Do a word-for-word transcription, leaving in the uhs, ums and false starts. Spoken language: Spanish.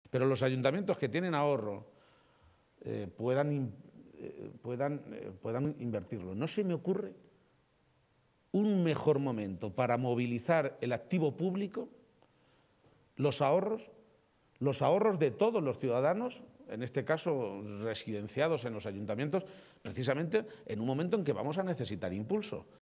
pero los ayuntamientos que tienen ahorro eh, puedan, eh, puedan, eh, puedan invertirlo. No se me ocurre un mejor momento para movilizar el activo público, los ahorros, los ahorros de todos los ciudadanos, en este caso residenciados en los ayuntamientos, precisamente en un momento en que vamos a necesitar impulso.